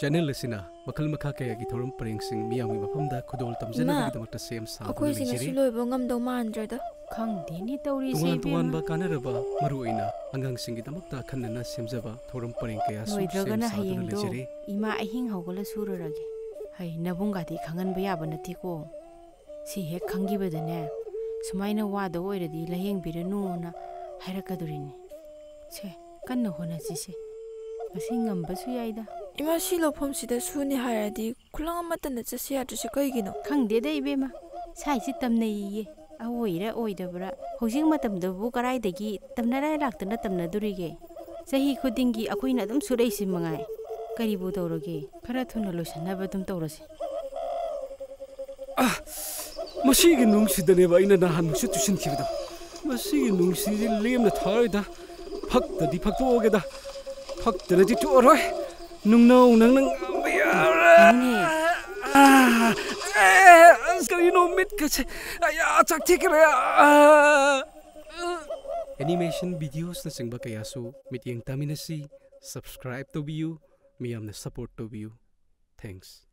channel असिना मखल मखा कया की थोरम परेंगसिंग मियामी मफमदा खुदोल तमजनबगीदमक्ता सेम साबन अखोई सिना सिलोइबो ngam मानद्रदा खंगदेनि तौरी से तुंगान कानरबा मरुइना अंगांसिंगीदमक्ता खन्नना सेमजबा थोरम परेंग कया सु लोइद्रगना हयेंदो इमा अहिंग हौगला सुररगे है नबुंगादी खंगन बयाबा नतिको सी हेक खंगिबदने सुमाइना वादो ओइरदी लहेंग बिरनुना हायरकदुरिनि से कन्न होनाजिसे मसी ngambasु याइदा इमा सिलोफम सिदा सुनि हायरदी खुलंग अमतन चसे याद्रसे कइगिनो खंगदेदा इबेमा साइसि तमनैये अवोइरा ओइदबरा होजिंग मतमदबु कराइदगी तमनराय लाक्तना तमनदुरिगे सही खुदिंगी अखोइना अदुम सुरैसि मंगाय करिबु तौरगे खरा थुना लोसनबा दुम तौरसे मसीगी नुंगसिदनेबा इना नाहनसु तुसिनखिबदा मसीगी नुंगसिदि लेमना थारैदा फक्तदि फक्तोगेदा फक्तरदि तोरय नुंगनाव नंग करिनो मिट कसे आया चाकथिकरे एनिमेशन वीडियोस न सिंगबा कयासु मिटिंग तामिनसी सब्सक्राइब तो बियू मियामना सपोर्ट तो बियू थैंक्स